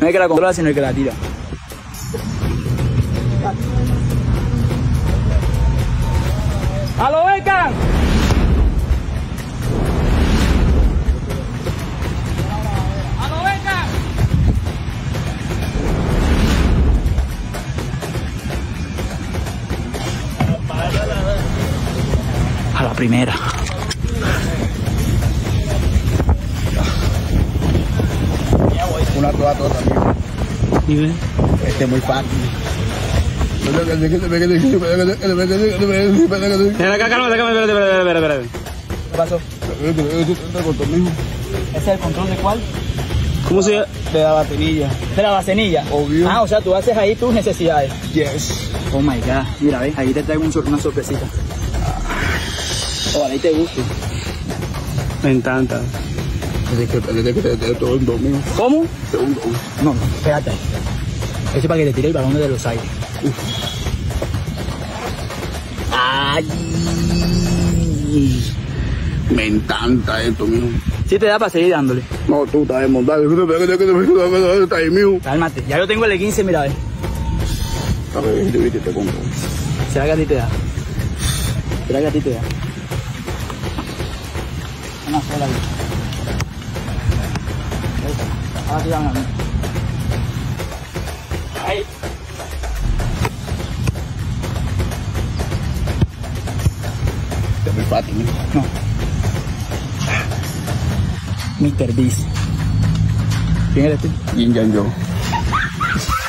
No es que la controla, sino el que la tira. ¡A lo Beckham! ¡A lo Beckham! A la primera. Una toda también. Dime. Este es muy fácil. Ven acá, cálmate, espérate. ¿Qué pasó? ¿Ese es el control de cuál? ¿Cómo se llama? De la batería. De la bacenilla. Obvio. Ah, o sea, tú haces ahí tus necesidades. Yes. Oh my god. Mira, ves, ahí te traigo una sorpresita. Ojalá y te guste. Me encanta. Todo un domingo. ¿Cómo? Segundo. No, espérate. Eso es para que te tire el balón de los aires. ¡Ay! Me encanta esto, mijo. Sí te da para seguir dándole. No, tú estás desmontado. Está ahí, mijo. Cálmate. Ya yo tengo el de 15, mira, ves. A ver, te compro. ¿Será que a ti te da? ¿Será que a ti te da? Una sola vez. Ahora tira una. Ahí. Es muy fácil, mijo. No. Mr. Beast. ¿Quién eres tú? Yin Yang Yo.